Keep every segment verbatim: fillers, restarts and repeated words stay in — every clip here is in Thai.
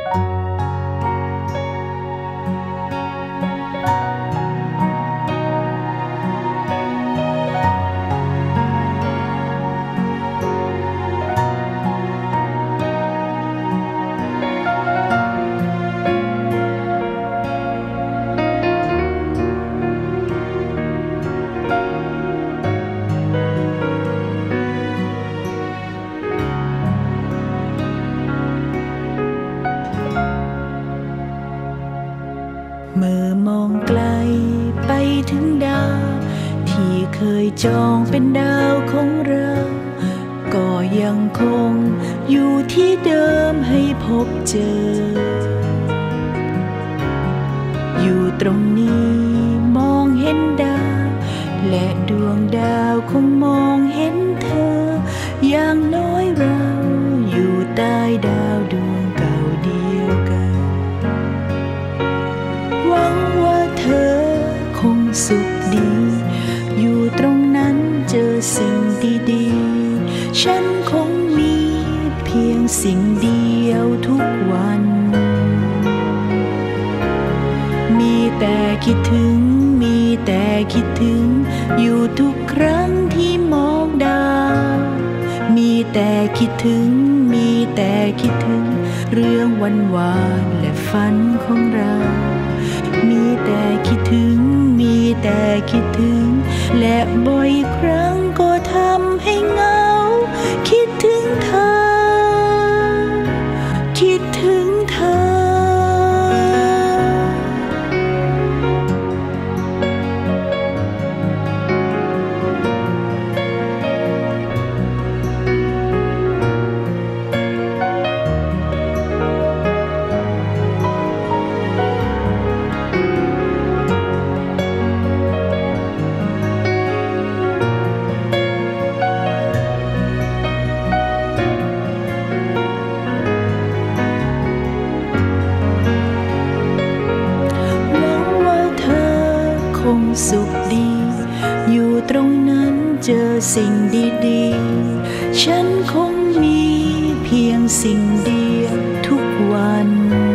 เมื่อมองไกลไปถึงดาวที่เคยจองเป็นดาวของเราก็ยังคงอยู่ที่เดิมให้พบเจออยู่ตรงนี้มองเห็นดาวและดวงดาวคงมองเห็นเธออย่างน้อยเราอยู่ใต้ดาวดวงเก่าเดียวกันหวังว่าเธอคงสุขดีอยู่ตรงนั้นเจอสิ่งดีๆฉันคงมีเพียงสิ่งเดียวทุกวันมีแต่คิดถึงมีแต่คิดถึงอยู่ทุกครั้งที่มองดาวมีแต่คิดถึงมีแต่คิดถึงเรื่องวันวานและฝันของเรามีแต่คิดถึงมีแต่คิดถึงและบ่อยครั้งก็ทำให้เหงาคิดถึงเธอคิดถึงเธอคงสุขดีอยู่ตรงนั้นเจอสิ่งดีๆฉันคงมีเพียงสิ่งเดียวทุกวัน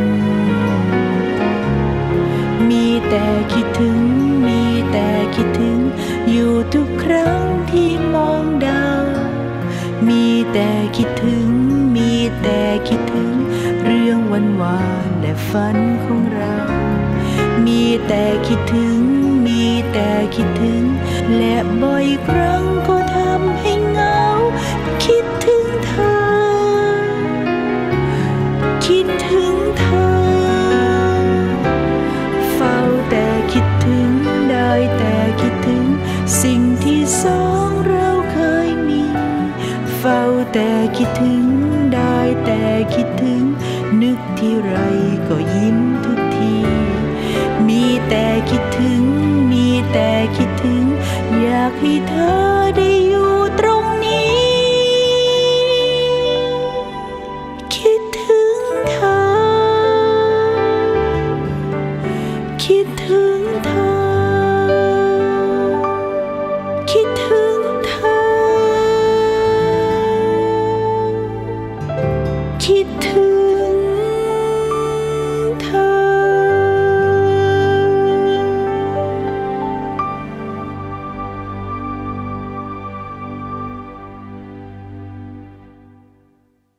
มีแต่คิดถึงมีแต่คิดถึงอยู่ทุกครั้งที่มองดาวมีแต่คิดถึงมีแต่คิดถึงเรื่องวันวานและฝันของเรามีแต่คิดถึงมีแต่คิดถึงและบ่อยครั้งก็ทำให้เหงาคิดถึงเธอคิดถึงเธอเฝ้าแต่คิดถึงได้แต่คิดถึงสิ่งที่สองเราเคยมีเฝ้าแต่คิดถึงได้แต่คิดถึงนึกที่ไรก็ยิ้มทุกทีมีแต่คิดถึงมีแต่คิดถึงอยากให้เธอได้อยู่ตรงนี้คิดถึงเธอคิดถึงเธอคิดถึงเธอคิดถึง